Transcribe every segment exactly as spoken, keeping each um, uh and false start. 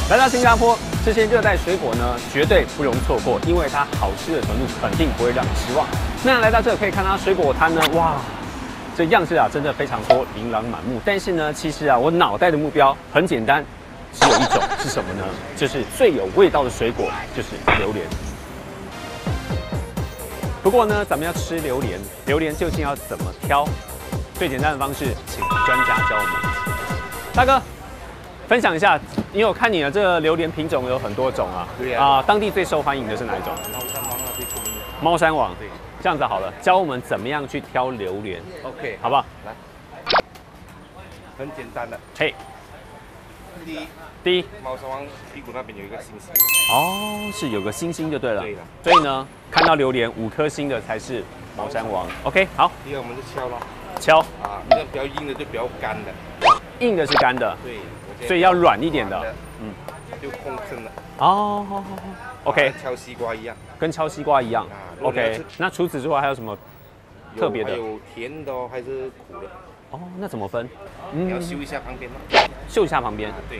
来到新加坡，这些热带水果呢，绝对不容错过，因为它好吃的程度肯定不会让你失望。那来到这可以看到水果摊呢，哇，这样式啊真的非常多，琳琅满目。但是呢，其实啊，我脑袋的目标很简单，只有一种，是什么呢？就是最有味道的水果，就是榴莲。不过呢，咱们要吃榴莲，榴莲究竟要怎么挑？最简单的方式，请专家教我们。大哥，分享一下，因为我看你的这个榴莲品种有很多种啊。 对呀。 啊，当地最受欢迎的是哪一种？ 猫山王啊，最出名的。 猫山王。 对。 这样子好了，教我们怎么样去挑榴莲。 OK， 好不好？ 来，很简单的。 嘿。 第一。 第一， 猫山王屁股那边有一个星星。 哦，是有个星星就对了。 对了。 所以呢，看到榴莲五颗星的才是猫山王。OK， 好。 第二我们就敲咯。 敲。 啊，这个比较硬的就比较干的。 硬的是干的。 对。 所以要软一点的。 嗯。就空身的。 哦，好好好。OK。 敲西瓜一样。跟敲西瓜一样。OK。那除此之外还有什么特别的？ 还有甜的哦，还是苦的。 哦，那怎么分？ 你要嗅一下旁边吗？ 嗅一下旁边。 对。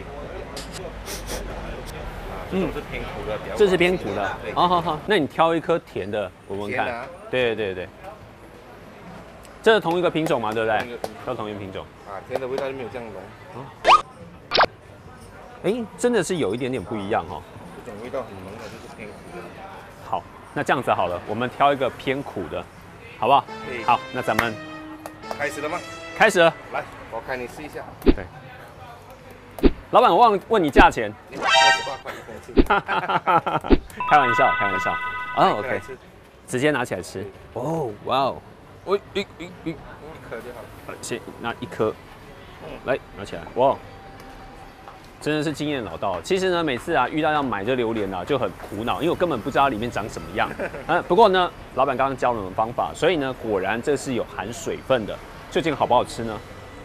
嗯，这是偏苦的， 这是偏苦的。好好好，那你挑一颗甜的闻闻看。对对对。这是同一个品种嘛，对不对？都同一个品种。 啊，甜的味道就没有这样浓。 哎，真的是有一点点不一样哦。 这种味道很浓的，就是偏苦的。 好，那这样子好了，我们挑一个偏苦的，好不好？好，那咱们开始了吗？ 开始了。 来，我看你试一下。 对。老板，我忘了问你价钱。 二十八块一公斤。 开玩笑，开玩笑。哦 ，OK。直接拿起来吃。哦，哇哦。我一一一一颗就好了。 先拿一颗。来，拿起来。哇。真的是经验老道。其实呢，每次啊遇到要买这榴莲啊，就很苦恼，因为我根本不知道里面长什么样。嗯，不过呢，老板刚刚教了我们方法，所以呢，果然这是有含水分的。究竟好不好吃呢？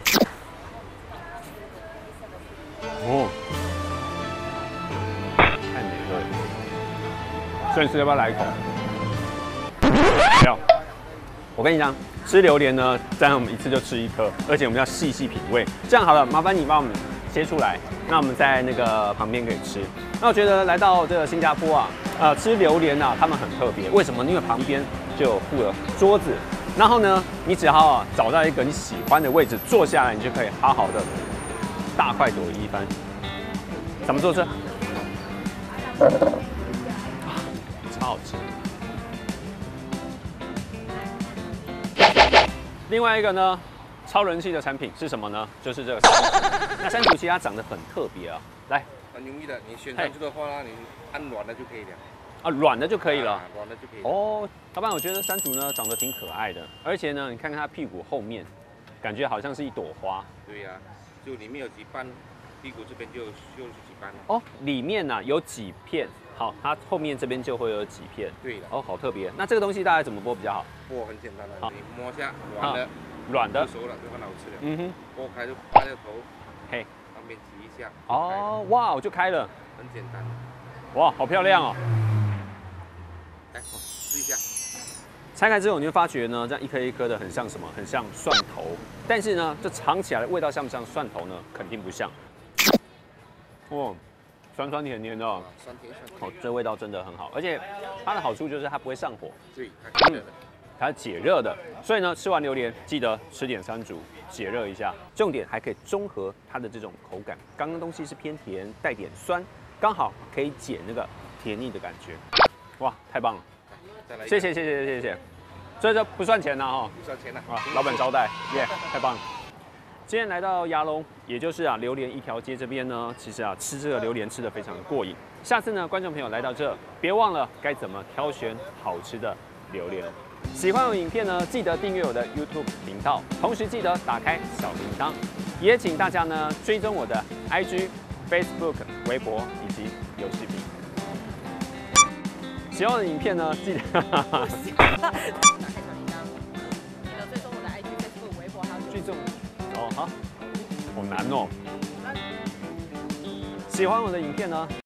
哦，太美味了。所以是要不要来一口？不要。我跟你讲，吃榴莲呢，这样我们一次就吃一颗，而且我们要细细品味。这样好了，麻烦你帮我们切出来，那我们在那个旁边可以吃。那我觉得来到这个新加坡啊，呃，吃榴莲啊，他们很特别。为什么？因为旁边就有附了桌子，然后呢，你只要啊找到一个你喜欢的位置坐下来，你就可以好好的大快朵颐一番。怎么做这？啊，超好吃。另外一个呢，超人气的产品是什么呢？就是这个山竹。那山竹其实它长得很特别啊，来， 很容易的，你选上去的话呢，你按软的就可以了。啊， 软的就可以了。 啊、软的就可以了。 哦，老板，我觉得山竹呢长得挺可爱的，而且呢，你看看它屁股后面，感觉好像是一朵花。 对呀、啊，就里面有几瓣，屁股这边就就是几瓣。 哦，里面呢、啊、有几片。好，它后面这边就会有几片。 对的。 哦，好特别。那这个东西大概怎么剥比较好？ 剥很简单的，你摸下软的， 软的熟了就很好吃了。 嗯哼， 剥开就扒着头， 嘿， 旁边挤一下。 哦，哇，我就开了。 很简单。 哇，好漂亮哦。 来，试一下。 拆开之后，你会发觉呢，这样一颗一颗的，很像什么？很像蒜头。但是呢，这尝起来的味道像不像蒜头呢？肯定不像。哦。酸酸甜甜的、哦， 酸甜酸甜。 哦，这味道真的很好，而且它的好处就是它不会上火。 对，它解热的。 它是解热的，所以呢，吃完榴莲记得吃点山竹，解热一下。重点还可以中和它的这种口感。刚刚东西是偏甜，带点酸，刚好可以解那个甜腻的感觉。哇，太棒了！谢谢谢谢谢谢。所以这不算钱呢哈。 不算钱了。 啊，老板招待，耶、yeah, 太棒了。今天来到牙龙，也就是啊榴莲一条街这边呢，其实啊吃这个榴莲吃得非常的过瘾。下次呢，观众朋友来到这，别忘了该怎么挑选好吃的榴莲。喜欢我影片呢，记得订阅我的 YouTube 频道，同时记得打开小铃铛，也请大家呢追踪我的 I G、Facebook、微博以及游戏频。喜欢我的影片呢，记得。追踪。哦，好，好难哦。喜欢我的影片呢，